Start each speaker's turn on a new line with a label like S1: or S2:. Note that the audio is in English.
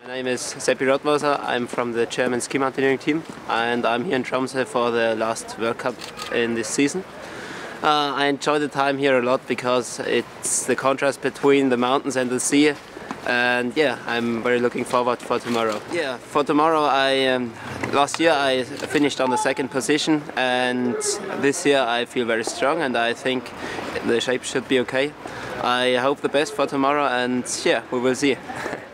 S1: My name is Seppi Rotmoser. I'm from the German ski mountaineering team and I'm here in Tromso for the last World Cup in this season. I enjoy the time here a lot because it's the contrast between the mountains and the sea, and yeah, I'm very looking forward for tomorrow. Yeah, for tomorrow last year I finished on the second position, and this year I feel very strong and I think the shape should be okay. I hope the best for tomorrow, and yeah, we will see.